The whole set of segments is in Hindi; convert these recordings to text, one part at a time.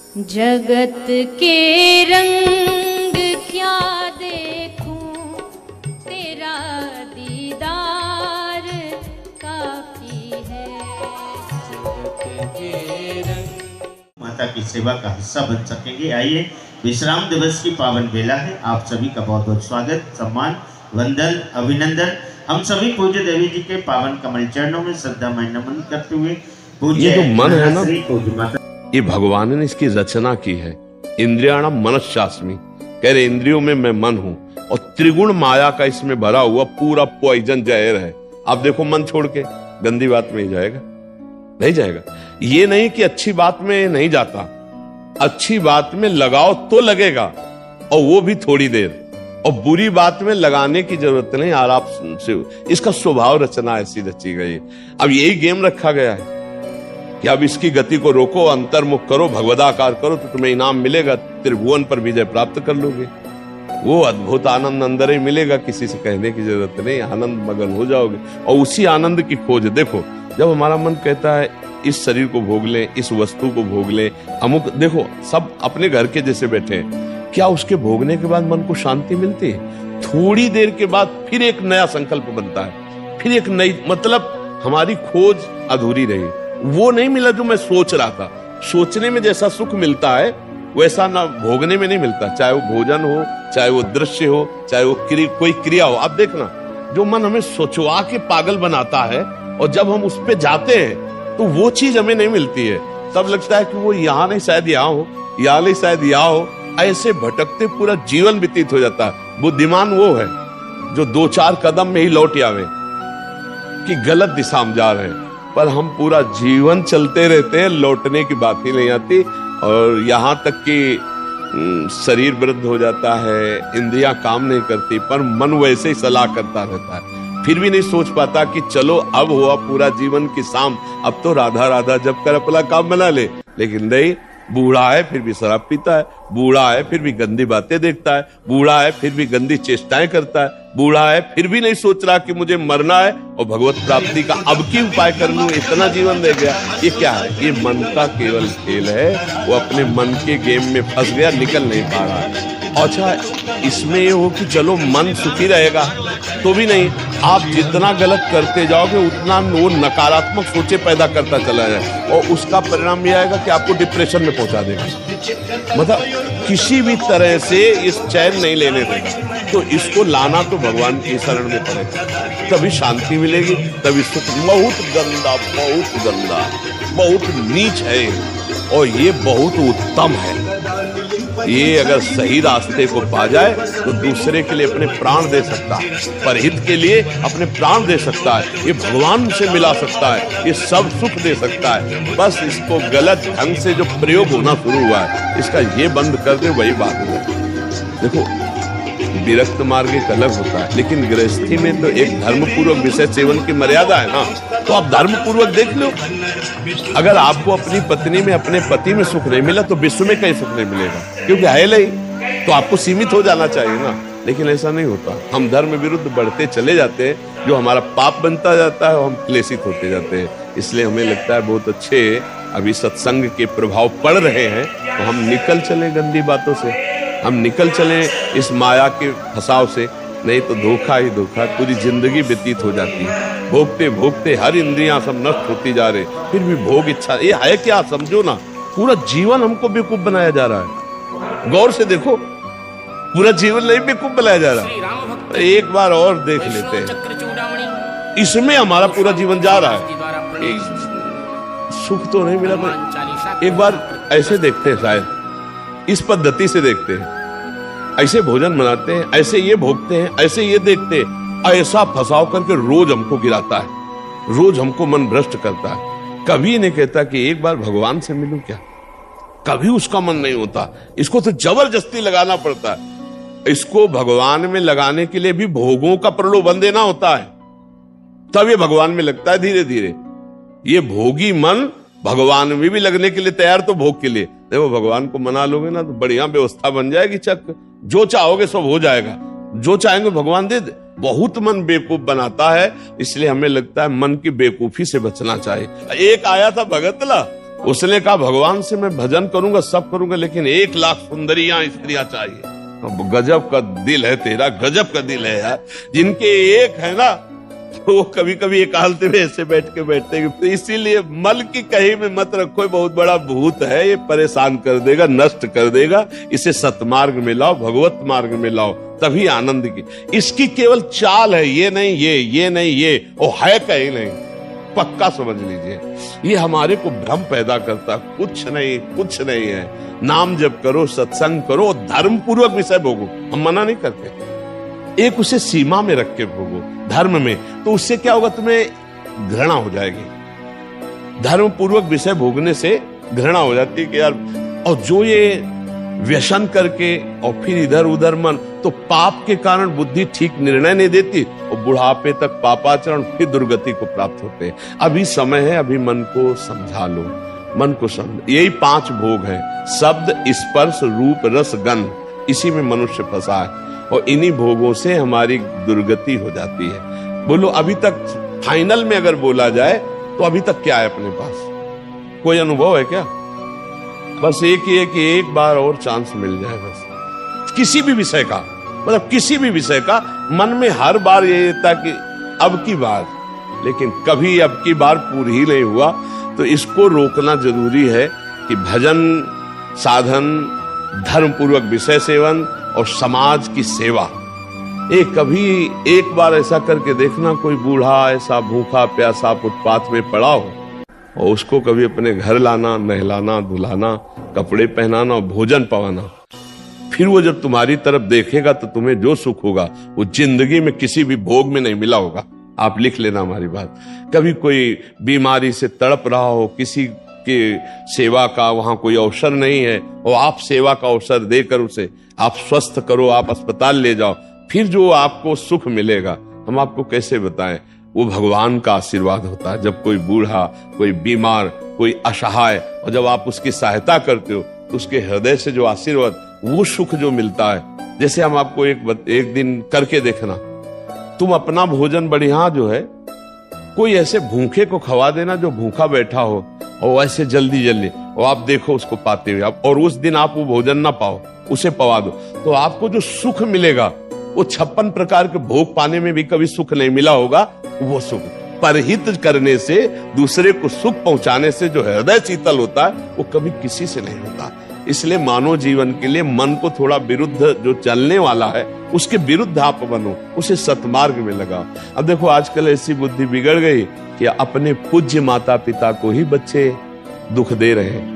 जगत के रंग क्या देखूं, तेरा दीदार काफी है। जगत के रंग माता की सेवा का हिस्सा बन सकेंगे। आइए, विश्राम दिवस की पावन बेला है। आप सभी का बहुत बहुत स्वागत, सम्मान, वंदन, अभिनंदन। हम सभी पूज्य देवी जी के पावन कमल चरणों में श्रद्धामय नमन करते हुए ये जो मन है ना, ये भगवान ने इसकी रचना की है। इंद्रियाणम मनश्चास्मि, कह रहे इंद्रियों में मैं मन हूं, और त्रिगुण माया का इसमें भरा हुआ पूरा पॉइजन जहर है। आप देखो, मन छोड़ के गंदी बात में ही जाएगा, नहीं जाएगा। ये नहीं कि अच्छी बात में नहीं जाता, अच्छी बात में लगाओ तो लगेगा, और वो भी थोड़ी देर, और बुरी बात में लगाने की जरूरत नहीं। आराम से इसका स्वभाव रचना ऐसी रची गई। अब यही गेम रखा गया है कि अब इसकी गति को रोको, अंतर्मुख करो, भगवदाकार करो, तो तुम्हें इनाम मिलेगा, त्रिभुवन पर विजय प्राप्त कर लोगे। वो अद्भुत आनंद अंदर ही मिलेगा, किसी से कहने की जरूरत नहीं, आनंद मगन हो जाओगे। और उसी आनंद की खोज देखो, जब हमारा मन कहता है इस शरीर को भोग लें, इस वस्तु को भोग लें, अमुक, देखो सब अपने घर के जैसे बैठे हैं, क्या उसके भोगने के बाद मन को शांति मिलती है? थोड़ी देर के बाद फिर एक नया संकल्प बनता है, फिर एक नई, मतलब हमारी खोज अधूरी रही। वो नहीं मिला जो मैं सोच रहा था। सोचने में जैसा सुख मिलता है वैसा ना भोगने में नहीं मिलता, चाहे वो भोजन हो, चाहे वो दृश्य हो, चाहे वो कोई क्रिया हो। आप देखना, जो मन हमें सोचवा के पागल बनाता है, और जब हम उस पे जाते हैं तो वो चीज हमें नहीं मिलती है। तब लगता है कि वो यहाँ नहीं, शायद यहाँ हो, यहाँ नहीं, शायद यहाँ हो। ऐसे भटकते पूरा जीवन व्यतीत हो जाता है। बुद्धिमान वो है जो 2-4 कदम में ही लौट आवे कि गलत दिशा में जा रहे हैं, पर हम पूरा जीवन चलते रहते हैं, लौटने की बात ही नहीं आती। और यहाँ तक कि शरीर वृद्ध हो जाता है, इंद्रियां काम नहीं करती, पर मन वैसे ही सलाह करता रहता है। फिर भी नहीं सोच पाता कि चलो अब हुआ पूरा जीवन की शाम, अब तो राधा राधा जब कर अपना काम बना ले। लेकिन नहीं, बूढ़ा है फिर भी शराब पीता है, बूढ़ा है फिर भी गंदी बातें देखता है, बूढ़ा है फिर भी गंदी चेष्टाएं करता है, बूढ़ा है फिर भी नहीं सोच रहा कि मुझे मरना है और भगवत प्राप्ति का अब की उपाय कर लूं, इतना जीवन रह गया। ये क्या है? ये मन का केवल खेल है। वो अपने मन के गेम में फंस गया, निकल नहीं पा रहा है। अच्छा, इसमें ये हो कि चलो मन सुखी रहेगा, तो भी नहीं, आप जितना गलत करते जाओगे उतना वो नकारात्मक सोचे पैदा करता चला जाए, और उसका परिणाम ये आएगा कि आपको डिप्रेशन में पहुंचा देगा। मतलब किसी भी तरह से इस चैन नहीं लेने देगा। तो इसको लाना तो भगवान की शरण में पड़ेगा, तभी शांति मिलेगी, तभी सुख। बहुत गंदा, बहुत गंदा, बहुत नीच है, और ये बहुत उत्तम है। ये अगर सही रास्ते को पा जाए तो दूसरे के लिए अपने प्राण दे सकता है, परहित के लिए अपने प्राण दे सकता है, ये भगवान से मिला सकता है, ये सब सुख दे सकता है। बस इसको गलत ढंग से जो प्रयोग होना शुरू हुआ है, इसका ये बंद कर दे, वही बात है। देखो, विरक्त मार्ग एक अलग होता है, लेकिन गृहस्थी में तो एक धर्मपूर्वक विषय सेवन की मर्यादा है ना। तो आप धर्मपूर्वक देख लो, अगर आपको अपनी पत्नी में, अपने पति में सुख नहीं मिला तो विश्व में कहीं सुख नहीं मिलेगा, क्योंकि है नहीं, तो आपको सीमित हो जाना चाहिए ना। लेकिन ऐसा नहीं होता, हम धर्म विरुद्ध बढ़ते चले जाते हैं, जो हमारा पाप बनता जाता है और हम क्लेशित होते जाते हैं। इसलिए हमें लगता है बहुत अच्छे अभी सत्संग के प्रभाव पड़ रहे हैं, तो हम निकल चले गंदी बातों से, हम निकल चले इस माया के फंसाव से, नहीं तो धोखा ही धोखा, पूरी जिंदगी व्यतीत हो जाती है। भोगते भोगते हर इंद्रियां सब नष्ट होती जा रहे, फिर भी भोग इच्छा, ये है क्या? समझो ना, पूरा जीवन हमको बेवकूफ बनाया जा रहा है। गौर से देखो, पूरा जीवन नहीं बेवकूफ बनाया जा रहा। एक बार और देख लेते हैं, इसमें हमारा पूरा जीवन जा रहा है। सुख तो नहीं मिला, पर एक बार ऐसे देखते हैं, शायद इस पद्धति से देखते हैं, ऐसे भोजन बनाते हैं, ऐसे ये भोगते हैं, ऐसे ये देखते हैं, ऐसा फंसाव करके रोज हमको गिराता है, रोज हमको मन भ्रष्ट करता है। कभी नहीं कहता कि एक बार भगवान से मिलूं क्या, कभी उसका मन नहीं होता। इसको तो जबरदस्ती लगाना पड़ता है। इसको भगवान में लगाने के लिए भी भोगों का प्रलोभन देना होता है, तब ये भगवान में लगता है धीरे धीरे। ये भोगी मन भगवान में भी लगने के लिए तैयार, तो भोग के लिए देखो, भगवान को मना लोगे ना तो बढ़िया व्यवस्था बन जाएगी, चक जो चाहोगे सब हो जाएगा, जो चाहेंगे भगवान दे दे। बहुत मन बेवकूफ बनाता है, इसलिए हमें लगता है मन की बेवकूफी से बचना चाहिए। एक आया था भगतला, उसने कहा भगवान से मैं भजन करूंगा, सब करूंगा, लेकिन 1 लाख सुंदरियां स्त्रियां चाहिए। अब गजब का दिल है तेरा, गजब का दिल है यार। जिनके एक है ना, वो कभी कभी एकांत में ऐसे बैठते हैं। तो इसीलिए मल की कहीं में मत रखो, बहुत बड़ा भूत है, ये परेशान कर देगा, नष्ट कर देगा। इसे सतमार्ग में लाओ, भगवत मार्ग में लाओ, तभी आनंद की। इसकी केवल चाल है, ये नहीं ये नहीं ये, वो है कहीं नहीं, पक्का समझ लीजिए। ये हमारे को भ्रम पैदा करता, कुछ नहीं है। नाम जप करो, सत्संग करो, धर्म पूर्वक विषय भोगो, हम मना नहीं करते, एक उसे सीमा में रख के भोगो धर्म में, तो उससे क्या होगा, तुम्हें घृणा हो जाएगी। धर्म पूर्वक विषय भोगने से घृणा हो जाती है कि यार, और जो ये व्यसन करके और फिर इधर उधर मन, तो पाप के कारण बुद्धि ठीक निर्णय नहीं देती और बुढ़ापे तक पापाचरण, फिर दुर्गति को प्राप्त होते हैं। अभी समय है, अभी मन को समझा लो, मन को समझ। यही 5 भोग हैं, शब्द, स्पर्श, रूप, रस, गंध, इसी में मनुष्य फंसा है और इन्हीं भोगों से हमारी दुर्गति हो जाती है। बोलो अभी तक फाइनल में अगर बोला जाए तो अभी तक क्या है अपने पास, कोई अनुभव है क्या? बस एक ही है कि एक बार और चांस मिल जाए, बस किसी भी विषय का, मतलब किसी भी विषय का। मन में हर बार ये रहता कि अब की बार, लेकिन कभी अब की बार पूरी ही नहीं हुआ। तो इसको रोकना जरूरी है कि भजन, साधन, धर्म पूर्वक विषय सेवन और समाज की सेवा। कभी एक बार ऐसा करके देखना, कोई बूढ़ा ऐसा भूखा प्यासा फुटपाथ में पड़ा हो और उसको कभी अपने घर लाना, नहलाना, धुलाना, कपड़े पहनाना और भोजन पवाना। फिर वो जब तुम्हारी तरफ देखेगा तो तुम्हें जो सुख होगा वो जिंदगी में किसी भी भोग में नहीं मिला होगा। आप लिख लेना हमारी बात। कभी कोई बीमारी से तड़प रहा हो, किसी के सेवा का वहां कोई अवसर नहीं है और आप सेवा का अवसर देकर उसे आप स्वस्थ करो, आप अस्पताल ले जाओ, फिर जो आपको सुख मिलेगा हम आपको कैसे बताएं। वो भगवान का आशीर्वाद होता है। जब कोई बूढ़ा, कोई बीमार, कोई असहाय, और जब आप उसकी सहायता करते हो तो उसके हृदय से जो आशीर्वाद, वो सुख जो मिलता है। जैसे हम आपको एक दिन करके देखना, तुम अपना भोजन बढ़िया जो है, कोई ऐसे भूखे को खवा देना जो भूखा बैठा हो, और ऐसे जल्दी और आप देखो उसको पाते हुए, और उस दिन आप वो भोजन ना पाओ, उसे पवा दो, तो आपको जो सुख मिलेगा वो 56 प्रकार के भोग पाने में भी कभी सुख नहीं मिला होगा। वो सुख परहित करने से, दूसरे को सुख पहुंचाने से जो हृदय शीतल होता है वो कभी किसी से नहीं होता। इसलिए मानव जीवन के लिए मन को थोड़ा विरुद्ध जो चलने वाला है उसके विरुद्ध आप बनो, उसे सतमार्ग में लगाओ। अब देखो आजकल ऐसी बुद्धि बिगड़ गई कि अपने पूज्य माता पिता को ही बच्चे दुख दे रहे हैं,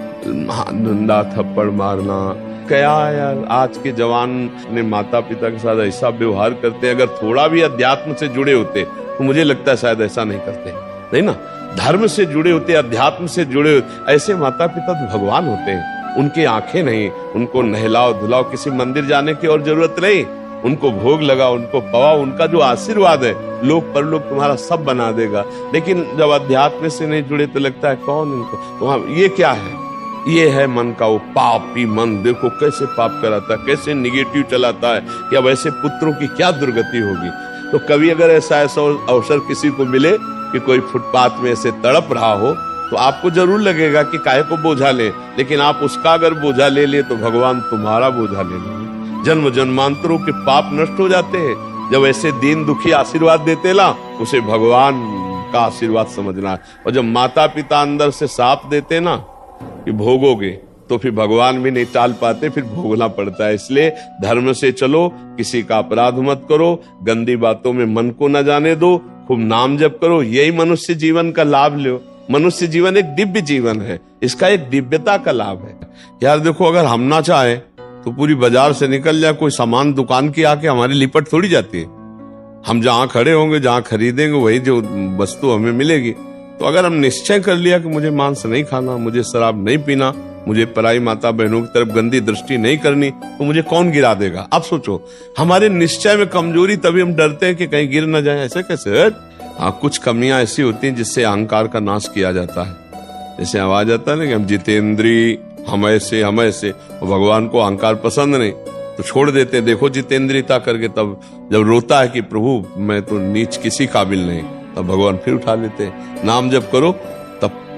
डंडा थप्पड़ मारना। क्या यार, आज के जवान ने माता पिता के साथ ऐसा व्यवहार करते हैं। अगर थोड़ा भी अध्यात्म से जुड़े होते तो मुझे लगता है शायद ऐसा नहीं करते, नहीं ना। धर्म से जुड़े होते, अध्यात्म से जुड़े होते, ऐसे माता पिता तो भगवान होते हैं। उनकी आंखें नहीं, उनको नहलाओ धुलाओ, किसी मंदिर जाने की और जरूरत नहीं, उनको भोग लगाओ, उनको पवाओ, उनका जो आशीर्वाद है लोक परलोक तुम्हारा सब बना देगा। लेकिन जब अध्यात्म से नहीं जुड़े तो लगता है कौन इनको, वहां ये क्या है, ये है मन का वो पापी मन। देखो कैसे पाप कराता है, कैसे निगेटिव चलाता है कि अब ऐसे पुत्रों की क्या दुर्गति होगी। तो कभी अगर ऐसा अवसर किसी को मिले कि कोई फुटपाथ में ऐसे तड़प रहा हो, तो आपको जरूर लगेगा कि काहे को बोझा ले, लेकिन आप उसका अगर बोझा ले ले तो भगवान तुम्हारा बोझा ले लेंगे। जन्म जन्मांतरों के पाप नष्ट हो जाते हैं जब ऐसे दीन दुखी आशीर्वाद देते ना, उसे भगवान का आशीर्वाद समझना है। और जब माता पिता अंदर से साथ देते ना कि भोगोगे, तो फिर भगवान भी नहीं टाल पाते, फिर भोगना पड़ता है। इसलिए धर्म से चलो, किसी का अपराध मत करो, गंदी बातों में मन को न जाने दो, खूब नाम जप करो, यही मनुष्य जीवन का लाभ लो। मनुष्य जीवन एक दिव्य जीवन है, इसका एक दिव्यता का लाभ है। यार देखो, अगर हम ना चाहे तो पूरी बाजार से निकल जाए, कोई सामान दुकान की आके हमारी लिपट थोड़ी जाती है। हम जहां खड़े होंगे, जहां खरीदेंगे, वही जो वस्तु हमें मिलेगी। तो अगर हम निश्चय कर लिया कि मुझे मांस नहीं खाना, मुझे शराब नहीं पीना, मुझे पराई माता बहनों की तरफ गंदी दृष्टि नहीं करनी, तो मुझे कौन गिरा देगा? आप सोचो, हमारे निश्चय में कमजोरी, तभी हम डरते हैं कि कहीं गिर न जाए। ऐसे कैसे? हाँ, कुछ कमियां ऐसी होती हैं जिससे अहंकार का नाश किया जाता है। जैसे आवाज आता है ना कि हम जितेंद्री, हम ऐसे, और भगवान को अहंकार पसंद नहीं तो छोड़ देते हैं। देखो जितेंद्रियता करके, तब जब रोता है कि प्रभु मैं तो नीच किसी काबिल नहीं, तब भगवान फिर उठा लेते हैं। नाम जप करो, तब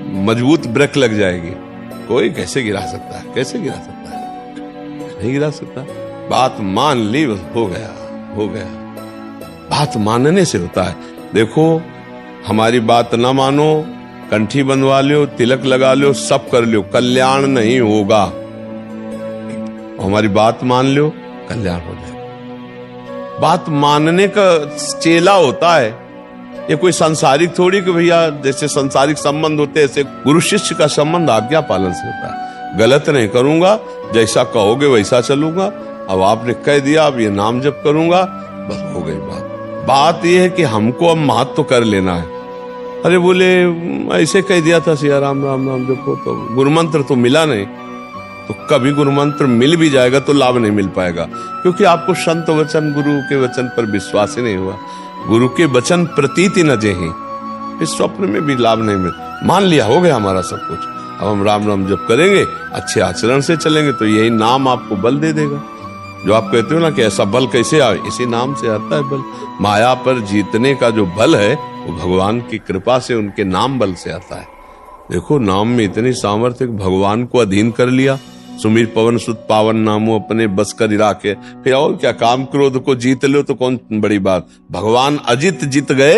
मजबूत ब्रेक लग जाएगी। कोई कैसे गिरा सकता है? कैसे गिरा सकता है? नहीं गिरा सकता। बात मान ली, बस हो गया, हो गया। बात मानने से होता है। देखो, हमारी बात ना मानो, कंठी बंधवा लो, तिलक लगा लो, सब कर लो, कल्याण नहीं होगा। हमारी बात मान लो, कल्याण हो जाएगा। बात मानने का चेला होता है। ये कोई सांसारिक थोड़ी कि भैया जैसे सांसारिक संबंध होते हैं ऐसे गुरु शिष्य का संबंध आज्ञा पालन से होता है। गलत नहीं करूंगा, जैसा कहोगे वैसा चलूंगा। अब आपने कह दिया, अब ये नाम जप करूंगा, बस हो गई बात। बात यह है कि हमको अब महत्व तो कर लेना है। अरे बोले ऐसे कह दिया था सिया राम राम राम जपो, तो गुरु मंत्र तो मिला नहीं। तो कभी गुरु मंत्र मिल भी जाएगा तो लाभ नहीं मिल पाएगा, क्योंकि आपको संत वचन गुरु के वचन पर विश्वास ही नहीं हुआ। गुरु के वचन प्रतीति न जेहि, इस स्वप्न में भी लाभ नहीं मिल। मान लिया, हो गया हमारा सब कुछ। अब हम राम राम जप करेंगे, अच्छे आचरण से चलेंगे तो यही नाम आपको बल दे देगा। जो आप कहते हो ना कि ऐसा बल कैसे आए, इसी नाम से आता है बल। माया पर जीतने का जो बल है वो भगवान की कृपा से, उनके नाम बल से आता है। देखो, नाम में इतनी सामर्थ्य, भगवान को अधीन कर लिया। सुमीर पवन सुत पावन नामो अपने बस कर राखे। फिर और क्या, काम क्रोध को जीत लो तो कौन बड़ी बात। भगवान अजित जीत गए।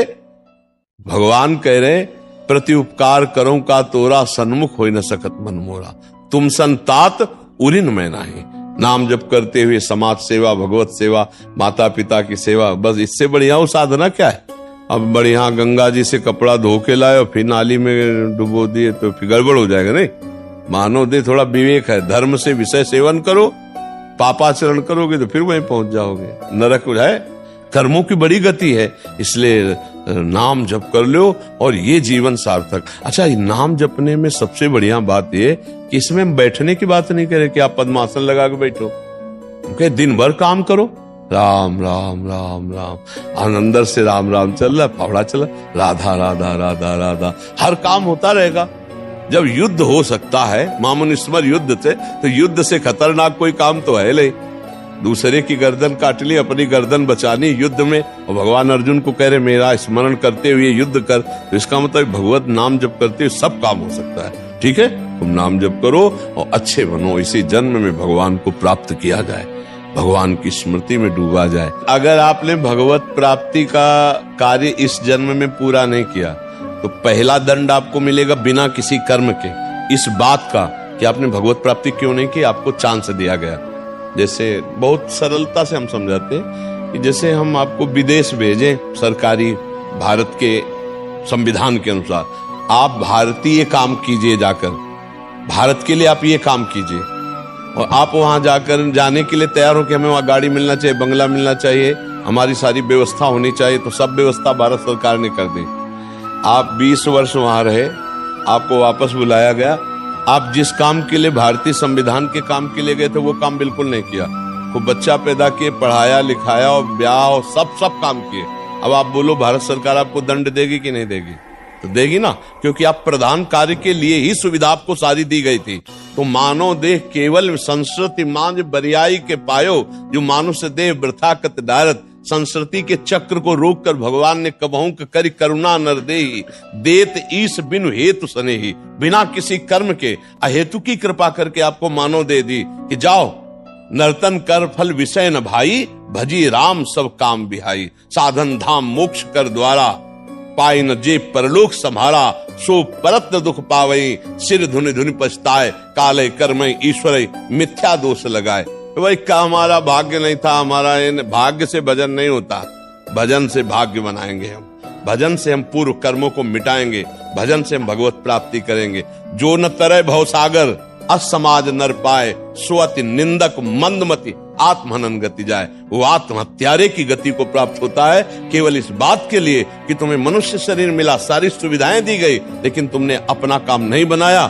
भगवान कह रहे, प्रति उपकार करो का तोरा, सन्मुख हो न सकत मन मोरा, तुम संतात उरिन में नाही। नाम जप करते हुए समाज सेवा, भगवत सेवा, माता पिता की सेवा, बस इससे बढ़िया वो साधना क्या है। अब बढ़िया गंगा जी से कपड़ा धो के लाए और फिर नाली में डुबो दिए तो फिर गड़बड़ हो जाएगा। नहीं, मानव दे थोड़ा विवेक है। धर्म से विषय सेवन करो, पापाचरण करोगे तो फिर वहीं पहुंच जाओगे, नरक हो जाए। कर्मों की बड़ी गति है, इसलिए नाम जप कर लो और ये जीवन सार्थक। अच्छा, नाम जपने में सबसे बढ़िया बात ये कि इसमें बैठने की बात नहीं करे कि आप पद्मासन लगा के बैठो। okay, दिन भर काम करो, राम राम राम राम, अंदर से राम राम चल रहा, फावड़ा चला, राधा राधा राधा राधा, हर काम होता रहेगा। जब युद्ध हो सकता है, मामुनिस्मर युद्ध से, तो युद्ध से खतरनाक कोई काम तो है नहीं। दूसरे की गर्दन काट ली, अपनी गर्दन बचानी युद्ध में, और भगवान अर्जुन को कह रहे मेरा स्मरण करते हुए युद्ध कर, तो इसका मतलब भगवत नाम जप करते हुए सब काम हो सकता है। ठीक है, तुम नाम जप करो और अच्छे बनो, इसी जन्म में भगवान को प्राप्त किया जाए, भगवान की स्मृति में डूबा जाए। अगर आपने भगवत प्राप्ति का कार्य इस जन्म में पूरा नहीं किया तो पहला दंड आपको मिलेगा बिना किसी कर्म के, इस बात का कि आपने भगवत प्राप्ति क्यों नहीं की, आपको चांस दिया गया। जैसे बहुत सरलता से हम समझाते हैं कि जैसे हम आपको विदेश भेजें सरकारी, भारत के संविधान के अनुसार, आप भारतीय काम कीजिए, जाकर भारत के लिए आप ये काम कीजिए, और आप वहां जाकर जाने के लिए तैयार हो कि हमें वहां गाड़ी मिलना चाहिए, बंगला मिलना चाहिए, हमारी सारी व्यवस्था होनी चाहिए, तो सब व्यवस्था भारत सरकार ने कर दी। आप 20 वर्ष वहां रहे, आपको वापस बुलाया गया, आप जिस काम के लिए भारतीय संविधान के काम के लिए गए थे वो काम बिल्कुल नहीं किया। वो बच्चा पैदा किए, पढ़ाया लिखाया और ब्याह और सब काम किए। अब आप बोलो भारत सरकार आपको दंड देगी कि नहीं देगी? तो देगी ना, क्योंकि आप प्रधान कार्य के लिए ही सुविधा आपको सारी दी गई थी। तो मानव देह केवल संस्कृति मांझ बरियाई के पायो, जो मानुष देह वृथा कत डारत। संस्कृति के चक्र को रोककर भगवान ने कबहू करी करुणा नर देहि, देत ईश बिनु हेतु सनेहि। बिना किसी कर्म के अहेतु की कृपा करके आपको मानव दे दी कि जाओ नर्तन कर फल विषय न भाई, भजी राम सब काम बिहाई। साधन धाम मोक्ष कर द्वारा, पाई न जे परलोक संभारा। सो परत न दुख पावई, सिर धुनि धुनि पछताए। काले कर्मय ईश्वर मिथ्या दोष लगाए। भाई का हमारा भाग्य नहीं था, हमारा भाग्य से भजन नहीं होता, भजन से भाग्य बनाएंगे हम। भजन से हम पूर्व कर्मों को मिटाएंगे, भजन से हम भगवत प्राप्ति करेंगे। जो न तरय भवसागर, असमाज नर पाए। स्वति निंदक मंदमति, आत्महनन गति जाए। वो आत्महत्यारे की गति को प्राप्त होता है केवल इस बात के लिए कि तुम्हें मनुष्य शरीर मिला, सारी सुविधाएं दी गई, लेकिन तुमने अपना काम नहीं बनाया।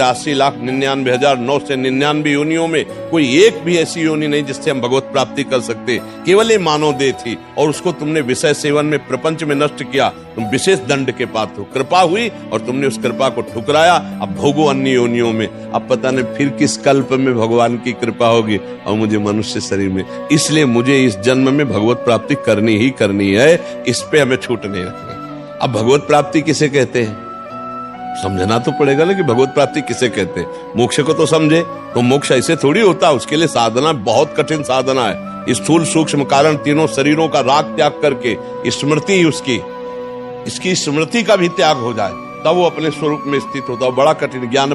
83,99,999 योनियों में कोई एक भी ऐसी योनि नहीं जिससे हम भगवत प्राप्ति कर सकते। केवल ये मानव देह थी, और उसको तुमने विषय सेवन में, प्रपंच में नष्ट किया। तुम विशेष दंड के पात्र हो। कृपा हुई और तुमने उस कृपा को ठुकराया। अब भोगो अन्य योनियों में। अब पता नहीं फिर किस कल्प में भगवान की कृपा होगी और मुझे मनुष्य शरीर में। इसलिए मुझे इस जन्म में भगवत प्राप्ति करनी ही करनी है, इस पे हमें छूट नहीं रखनी। अब भगवत प्राप्ति किसे कहते हैं? समझना तो पड़ेगा ना कि भगवत प्राप्ति किसे कहते हैं। मोक्ष को तो समझे, तो मोक्ष ऐसे थोड़ी होता, उसके लिए साधना बहुत कठिन साधना है। स्थूल सूक्ष्म कारण तीनों शरीरों का राग त्याग करके स्मृति इसकी स्मृति का भी त्याग हो जाए, तब वो अपने स्वरूप में स्थित होता है। बड़ा कठिन। ज्ञान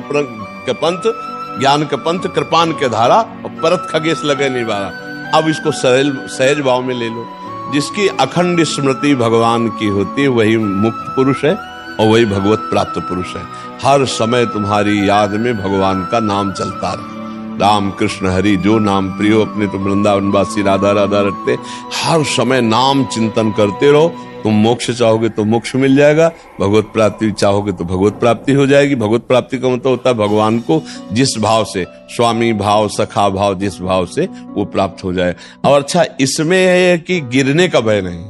के पंथ कृपान के धारा और परत खगेश लगे निवारा। अब इसको सहज भाव में ले लो। जिसकी अखंड स्मृति भगवान की होती है वही मुक्त पुरुष है और वही भगवत प्राप्त पुरुष है। हर समय तुम्हारी याद में भगवान का नाम चलता रहे। राम कृष्ण हरि जो नाम प्रियो, अपने तो वृंदावनवासी राधा राधा रटते। हर समय नाम चिंतन करते रहो। तुम मोक्ष चाहोगे तो मोक्ष मिल जाएगा, भगवत प्राप्ति चाहोगे तो भगवत प्राप्ति हो जाएगी। भगवत प्राप्ति का मतलब होता है भगवान को जिस भाव से, स्वामी भाव, सखा भाव, जिस भाव से वो प्राप्त हो जाए। और अच्छा, इसमें है कि गिरने का भय नहीं।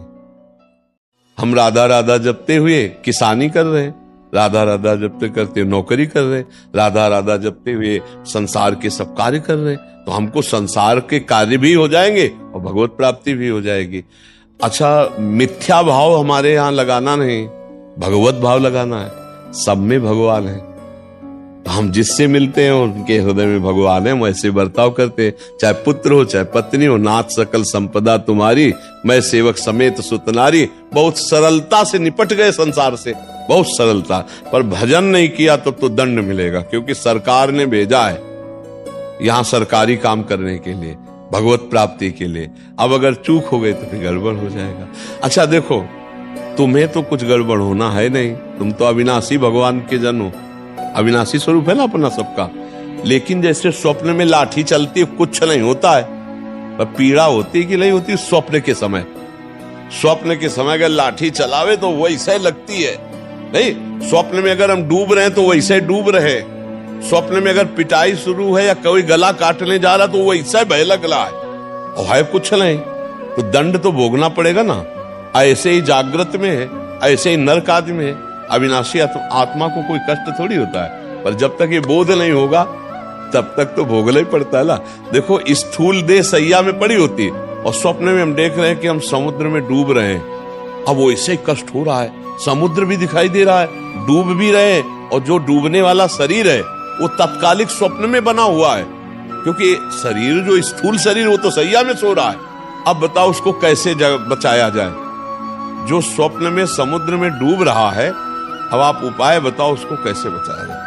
हम राधा राधा जपते हुए किसानी कर रहे हैं, राधा राधा जपते करते नौकरी कर रहे, राधा राधा जपते हुए संसार के सब कार्य कर रहे, तो हमको संसार के कार्य भी हो जाएंगे और भगवत प्राप्ति भी हो जाएगी। अच्छा, मिथ्या भाव हमारे यहाँ लगाना नहीं, भगवत भाव लगाना है। सब में भगवान है, हम जिससे मिलते हैं उनके हृदय में भगवान है, हम ऐसे बर्ताव करते हैं। चाहे पुत्र हो चाहे पत्नी हो, नाथ सकल संपदा तुम्हारी, मैं सेवक समेत सुतनारी। बहुत सरलता से निपट गए संसार से, बहुत सरलता। पर भजन नहीं किया तो दंड मिलेगा, क्योंकि सरकार ने भेजा है यहां सरकारी काम करने के लिए, भगवत प्राप्ति के लिए। अब अगर चूक हो गई तो फिर गड़बड़ हो जाएगा। अच्छा देखो, तुम्हें तो कुछ गड़बड़ होना है नहीं, तुम तो अविनाशी भगवान के जन हो, अविनाशी स्वरूप है ना अपना सबका। लेकिन जैसे स्वप्न में लाठी चलती है, कुछ नहीं होता है, पर पीड़ा होती कि नहीं होती स्वप्न के समय। स्वप्न के समय अगर लाठी चलावे तो वैसे लगती है, नहीं स्वप्न में अगर हम डूब रहे हैं तो वैसे डूब रहे। स्वप्न में अगर पिटाई शुरू है या कोई गला काटने जा रहा तो वैसे भय लग रहा है, और है कुछ नहीं, तो दंड तो भोगना पड़ेगा ना। ऐसे ही जागृत में है, ऐसे ही नरक आदि में है। अविनाशी आत्मा को कोई कष्ट थोड़ी होता है, पर जब तक ये बोध नहीं होगा तब तक तो भोगना ही पड़ता है ना। देखो, स्थूल देह सैया में पड़ी होती है और स्वप्न में हम देख रहे हैं कि हम समुद्र में डूब रहे हैं। अब वो ऐसे ही कष्ट हो रहा है, समुद्र भी दिखाई दे रहा है, डूब भी रहे, और जो डूबने वाला शरीर है वो तत्कालिक स्वप्न में बना हुआ है, क्योंकि शरीर जो स्थूल शरीर वो तो सैया में सो रहा है। अब बताओ उसको कैसे बचाया जाए। जो स्वप्न में समुद्र में डूब रहा है, अब आप उपाय बताओ उसको कैसे बचाया जाए।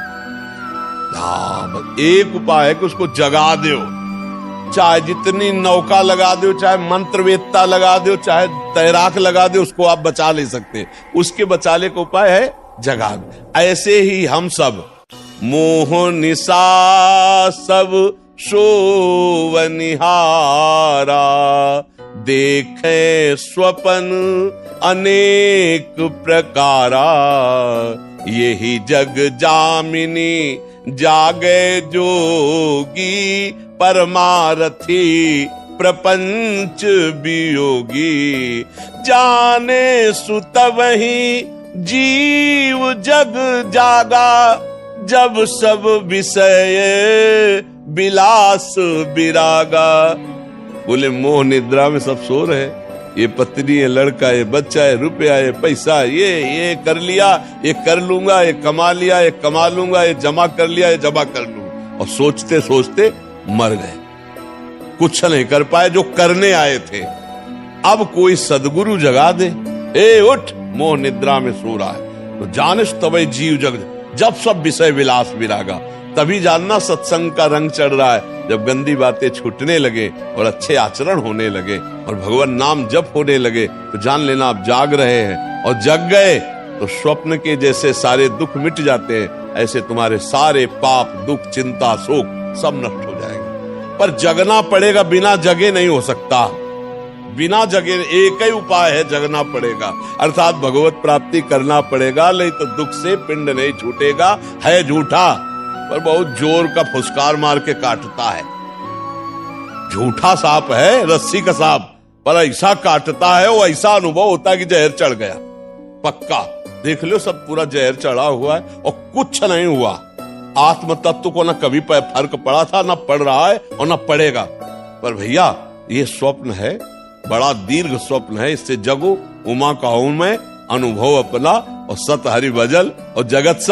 एक उपाय है कि उसको जगा दो, चाहे जितनी नौका लगा दो, चाहे मंत्रवेत्ता लगा दो, चाहे तैराक लगा दो, उसको आप बचा नहीं सकते। उसके बचाने का उपाय है जगा दो। ऐसे ही हम सब मोह निशा सब शोवनिहारा, देखे स्वप्न अनेक प्रकारा, यही जग जामिनी जागे जोगी, परमारथी प्रपंच वियोगी, जाने सुत वही जीव जग जागा, जब सब विषय विलास विरागा। बोले मोह निद्रा में सब सो रहे, ये पत्नी है, लड़का है, बच्चा है, रुपया है, पैसा, ये कर लिया, ये कर लूंगा, ये कमा लिया, ये कमा लूंगा, ये जमा कर लिया, ये जमा कर लूंगा, और सोचते सोचते मर गए, कुछ नहीं कर पाए जो करने आए थे। अब कोई सदगुरु जगा दे, ए उठ, मोह निद्रा में सो रहा है, तो जानिस तबै जीव जग, जब सब विषय विलास विरागा, तभी जानना सत्संग का रंग चढ़ रहा है। जब गंदी बातें छूटने लगे और अच्छे आचरण होने लगे और भगवान नाम जप होने लगे, तो जान लेना आप जाग रहे हैं, और जग गए तो स्वप्न के जैसे सारे दुख मिट जाते हैं, ऐसे तुम्हारे सारे पाप, दुख, चिंता, शोक सब नष्ट हो जाएंगे। पर जगना पड़ेगा, बिना जगे नहीं हो सकता। बिना जगे एक ही उपाय है, जगना पड़ेगा, अर्थात भगवत प्राप्ति करना पड़ेगा, नहीं तो दुख से पिंड नहीं छूटेगा। है झूठा, पर बहुत जोर का फुसकार मार के काटता है। झूठा सांप है, रस्सी का सांप, पर ऐसा काटता है, वो ऐसा अनुभव होता है कि जहर चढ़ गया, पक्का। देख लो, सब पूरा जहर चढ़ा हुआ है और कुछ नहीं हुआ। आत्म तत्व को न कभी फर्क पड़ा था, न पड़ रहा है और न पड़ेगा। पर भैया, ये स्वप्न है, बड़ा दीर्घ स्वप्न है, इससे जगो, उमा कहूं मैं, अनुभव अपना, और सत हरि भजल, और जगत सब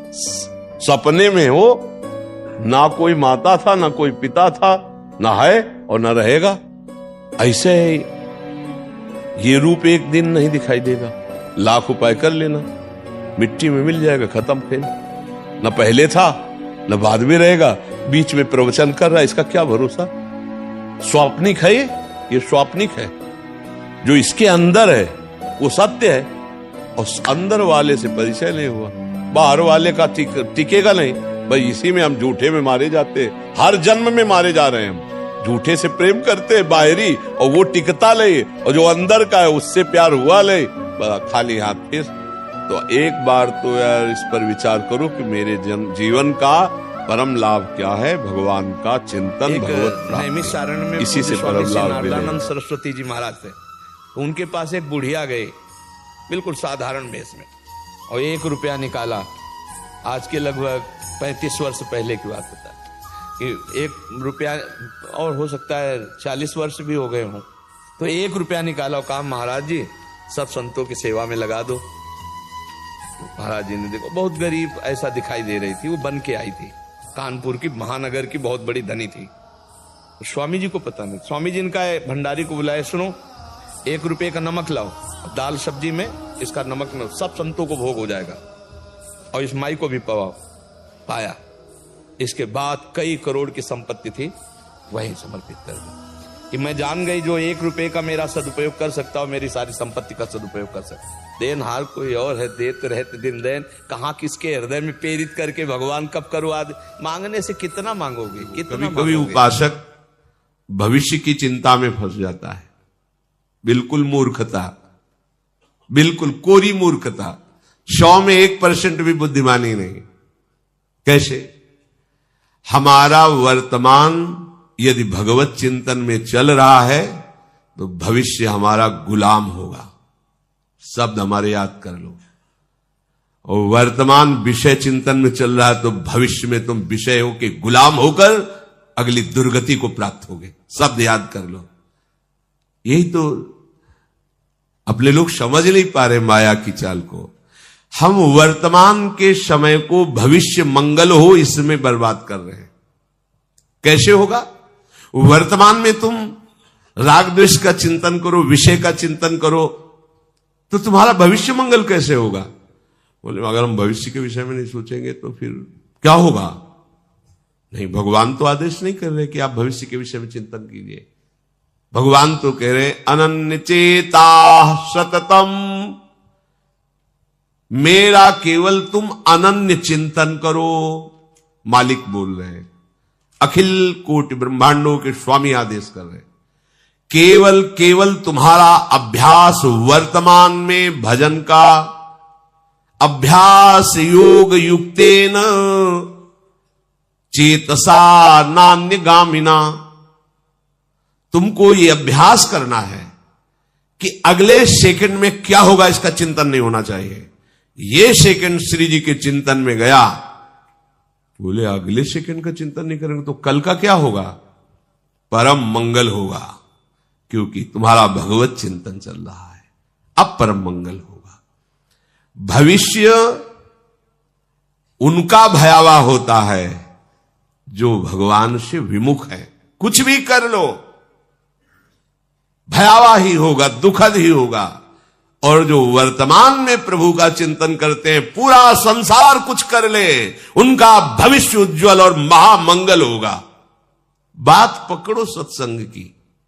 सपने में हो, ना कोई माता था, ना कोई पिता था, ना है और ना रहेगा। ऐसे ये रूप एक दिन नहीं दिखाई देगा, लाख उपाय कर लेना, मिट्टी में मिल जाएगा, खत्म। फिर न पहले था न बाद में रहेगा, बीच में प्रवचन कर रहा है, इसका क्या भरोसा। स्वाप्निक है ये स्वाप्निक है। जो इसके अंदर है वो सत्य है, और अंदर वाले से परिचय नहीं हुआ, बाहर वाले का टिकेगा नहीं। भाई इसी में हम झूठे में मारे जाते हैं, हर जन्म में मारे जा रहे हैं हम। झूठे से प्रेम करते हैं बाहरी, और वो टिकता ले, और जो अंदर का है उससे प्यार हुआ ले, खाली हाथ फिर। तो एक बार तो यार इस पर विचार करो कि मेरे जीवन का परम लाभ क्या है। भगवान का चिंतन, भगवत नैमिषारण्य में इसी से परम लाभ मिलेगा। सरस्वती जी महाराज थे, तो उनके पास एक बुढ़िया गई, बिल्कुल साधारण वेश में, और 1 रुपया निकाला। आज के लगभग 35 वर्ष पहले की बात होता है कि 1 रुपया, और हो सकता है 40 वर्ष भी हो गए हों। तो 1 रुपया निकाला और कहा, महाराज जी सब संतों की सेवा में लगा दो। महाराज जी ने देखो, बहुत गरीब ऐसा दिखाई दे रही थी, वो बन के आई थी, कानपुर की महानगर की बहुत बड़ी धनी थी। तो स्वामी जी को पता नहीं, स्वामी जी इनका भंडारी को बुलाए, सुनो 1 रुपये का नमक लाओ, दाल सब्जी में इसका नमक में सब संतों को भोग हो जाएगा, और इस माई को भी पवाओ। पाया। इसके बाद कई करोड़ की संपत्ति थी, वहीं समर्पित कर दी कि मैं जान गई जो 1 रुपये का मेरा सदुपयोग कर सकता हो, मेरी सारी संपत्ति का सदुपयोग कर सकता। देनहार कोई और है, देते रहते दिन देन, कहाँ किसके हृदय में प्रेरित करके भगवान कब करो आदि। मांगने से कितना मांगोगे, कितना कभी उपासक भविष्य की चिंता में फंस जाता है। बिल्कुल मूर्खता, बिल्कुल कोरी मूर्खता, 100 में 1% भी बुद्धिमानी नहीं। कैसे? हमारा वर्तमान यदि भगवत चिंतन में चल रहा है तो भविष्य हमारा गुलाम होगा। शब्द हमारे याद कर लो। और वर्तमान विषय चिंतन में चल रहा है तो भविष्य में तुम विषय हो के गुलाम होकर अगली दुर्गति को प्राप्त होगे। शब्द याद कर लो। यही तो अपने लोग समझ नहीं पा रहे माया की चाल को। हम वर्तमान के समय को भविष्य मंगल हो इसमें बर्बाद कर रहे हैं। कैसे होगा? वर्तमान में तुम राग द्वेष का चिंतन करो, विषय का चिंतन करो, तो तुम्हारा भविष्य मंगल कैसे होगा? बोले अगर हम भविष्य के विषय में नहीं सोचेंगे तो फिर क्या होगा? नहीं, भगवान तो आदेश नहीं कर रहे कि आप भविष्य के विषय में चिंतन कीजिए। भगवान तो कह रहे अनन्य चेता सततम, मेरा केवल तुम अनन्य चिंतन करो। मालिक बोल रहे हैं, अखिल कोटि ब्रह्मांडों के स्वामी आदेश कर रहे हैं। केवल केवल तुम्हारा अभ्यास वर्तमान में भजन का अभ्यास योग युक्तेन चेतसा नान्य गामिना। तुमको ये अभ्यास करना है कि अगले सेकंड में क्या होगा इसका चिंतन नहीं होना चाहिए। ये सेकंड श्री जी के चिंतन में गया, बोले अगले सेकंड का चिंतन नहीं करेंगे तो कल का क्या होगा? परम मंगल होगा, क्योंकि तुम्हारा भगवत चिंतन चल रहा है। अब परम मंगल होगा। भविष्य उनका भयावह होता है जो भगवान से विमुख है। कुछ भी कर लो भयावह ही होगा, दुखद ही होगा। और जो वर्तमान में प्रभु का चिंतन करते हैं, पूरा संसार कुछ कर ले, उनका भविष्य उज्जवल और महामंगल होगा। बात पकड़ो सत्संग की।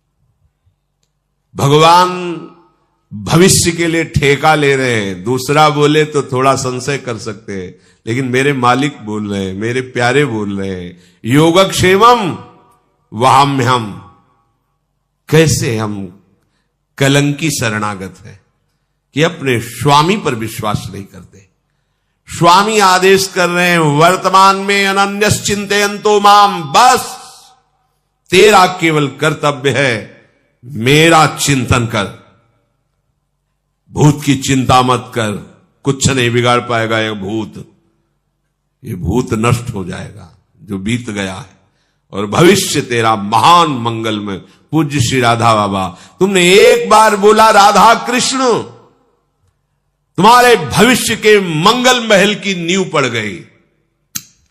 भगवान भविष्य के लिए ठेका ले रहे हैं। दूसरा बोले तो थोड़ा संशय कर सकते हैं, लेकिन मेरे मालिक बोल रहे हैं, मेरे प्यारे बोल रहे हैं, योगक्षेमम वहाम्यहम। कैसे हम कलंकी शरणागत है कि अपने स्वामी पर विश्वास नहीं करते। स्वामी आदेश कर रहे हैं वर्तमान में अनन्यस चिंतयन्तो माम, बस तेरा केवल कर्तव्य है मेरा चिंतन कर। भूत की चिंता मत कर, कुछ नहीं बिगाड़ पाएगा ये भूत। ये भूत नष्ट हो जाएगा जो बीत गया है, और भविष्य तेरा महान मंगल में। पूज्य श्री राधा बाबा, तुमने एक बार बोला राधा कृष्ण, तुम्हारे भविष्य के मंगल महल की नींव पड़ गई।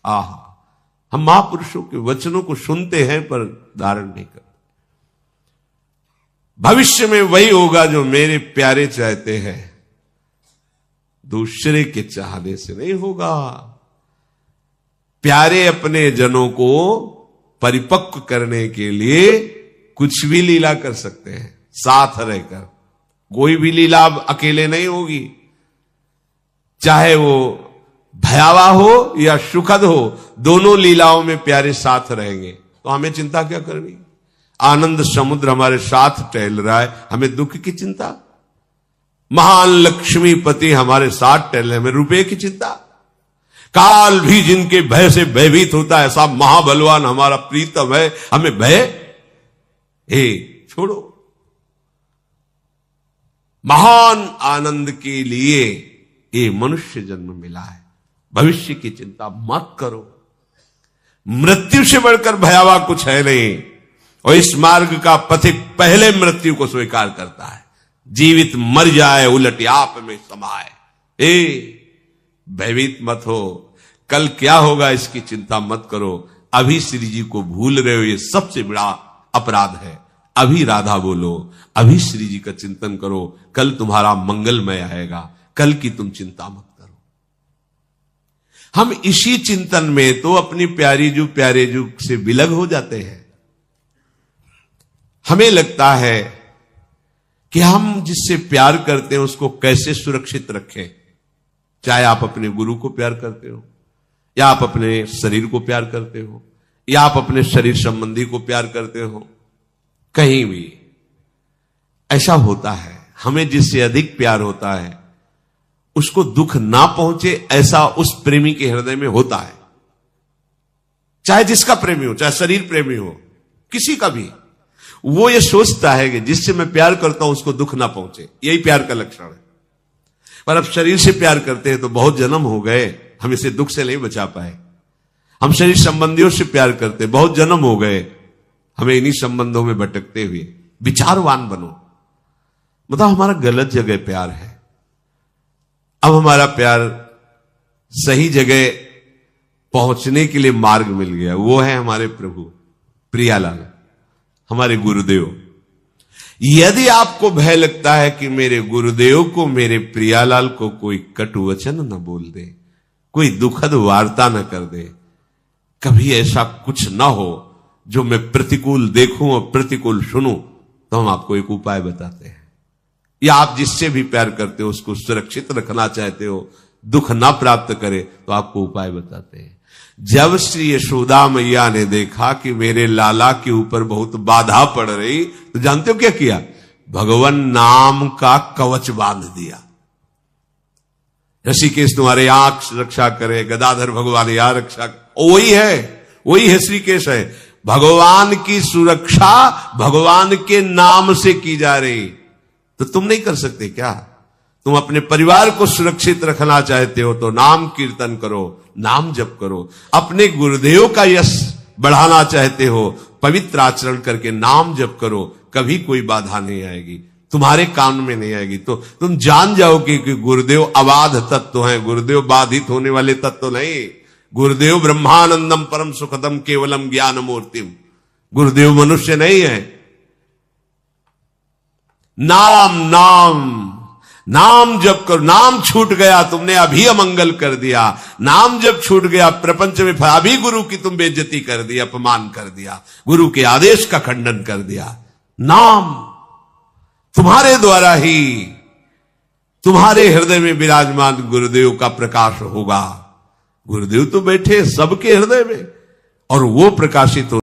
आहा, हम महापुरुषों के वचनों को सुनते हैं पर धारण नहीं करते। भविष्य में वही होगा जो मेरे प्यारे चाहते हैं, दूसरे के चाहने से नहीं होगा। प्यारे अपने जनों को परिपक्व करने के लिए कुछ भी लीला कर सकते हैं साथ रहकर। कोई भी लीला अकेले नहीं होगी, चाहे वो भयावह हो या सुखद हो, दोनों लीलाओं में प्यारे साथ रहेंगे। तो हमें चिंता क्या करनी? आनंद समुद्र हमारे साथ टहल रहा है, हमें दुख की चिंता? महान लक्ष्मीपति हमारे साथ टहल रहे, हमें रुपए की चिंता? काल भी जिनके भय से भयभीत होता है, ऐसा महाबलवान हमारा प्रीतम है, हमें भय? छोड़ो। महान आनंद के लिए ये मनुष्य जन्म मिला है। भविष्य की चिंता मत करो। मृत्यु से बढ़कर भयावह कुछ है नहीं, और इस मार्ग का पथिक पहले मृत्यु को स्वीकार करता है। जीवित मर जाए उलट आप में समाए। भयभीत मत हो, कल क्या होगा इसकी चिंता मत करो। अभी श्री जी को भूल रहे हो, ये सबसे बड़ा अपराध है। अभी राधा बोलो, अभी श्री जी का चिंतन करो, कल तुम्हारा मंगलमय आएगा। कल की तुम चिंता मत करो। हम इसी चिंतन में तो अपनी प्यारी जो प्यारे जो से विलग हो जाते हैं। हमें लगता है कि हम जिससे प्यार करते हैं उसको कैसे सुरक्षित रखें। चाहे आप अपने गुरु को प्यार करते हो, या आप अपने शरीर को प्यार करते हो, या आप अपने शरीर संबंधी को प्यार करते हो, कहीं भी ऐसा होता है। हमें जिससे अधिक प्यार होता है उसको दुख ना पहुंचे, ऐसा उस प्रेमी के हृदय में होता है। चाहे जिसका प्रेमी हो, चाहे शरीर प्रेमी हो, किसी का भी, वो ये सोचता है कि जिससे मैं प्यार करता हूं उसको दुख ना पहुंचे। यही प्यार का लक्षण है। पर अब शरीर से प्यार करते हैं तो बहुत जन्म हो गए, हम इसे दुख से नहीं बचा पाए। हम शरीर संबंधियों से प्यार करते, बहुत जन्म हो गए, हमें इन्हीं संबंधों में भटकते हुए। विचारवान बनो, मतलब हमारा गलत जगह प्यार है। अब हमारा प्यार सही जगह पहुंचने के लिए मार्ग मिल गया, वो है हमारे प्रभु प्रियालाल, हमारे गुरुदेव। यदि आपको भय लगता है कि मेरे गुरुदेव को, मेरे प्रियालाल को कोई कटु वचन न बोल दे, कोई दुखद वार्ता न कर दे, कभी ऐसा कुछ ना हो जो मैं प्रतिकूल देखूं और प्रतिकूल सुनूं, तो हम आपको एक उपाय बताते हैं। या आप जिससे भी प्यार करते हो उसको सुरक्षित रखना चाहते हो, दुख ना प्राप्त करे, तो आपको उपाय बताते हैं। जब श्री यशोदा मैया ने देखा कि मेरे लाला के ऊपर बहुत बाधा पड़ रही, तो जानते हो क्या किया? भगवान नाम का कवच बांध दिया। ऋषिकेश तुम्हारे आंख रक्षा करे, गदाधर भगवान यहाँ रक्षा, वही है ऋषिकेश है। भगवान की सुरक्षा भगवान के नाम से की जा रही, तो तुम नहीं कर सकते क्या? तुम अपने परिवार को सुरक्षित रखना चाहते हो तो नाम कीर्तन करो, नाम जप करो। अपने गुरुदेव का यश बढ़ाना चाहते हो, पवित्र आचरण करके नाम जप करो, कभी कोई बाधा नहीं आएगी, तुम्हारे कान में नहीं आएगी। तो तुम जान जाओगे कि गुरुदेव अबाध तत्व हैं, गुरुदेव बाधित होने वाले तत्व नहीं। गुरुदेव ब्रह्मानंदम परम सुखदम केवलम ज्ञान मूर्तिम, गुरुदेव मनुष्य नहीं है। नाम नाम नाम जब करो, नाम छूट गया तुमने अभी अमंगल कर दिया। नाम जब छूट गया प्रपंच में अभी गुरु की तुम बेइज्जती कर दी, अपमान कर दिया, गुरु के आदेश का खंडन कर दिया। नाम तुम्हारे द्वारा ही तुम्हारे हृदय में विराजमान गुरुदेव का प्रकाश होगा। गुरुदेव तो बैठे सबके हृदय में, और वो प्रकाशित हो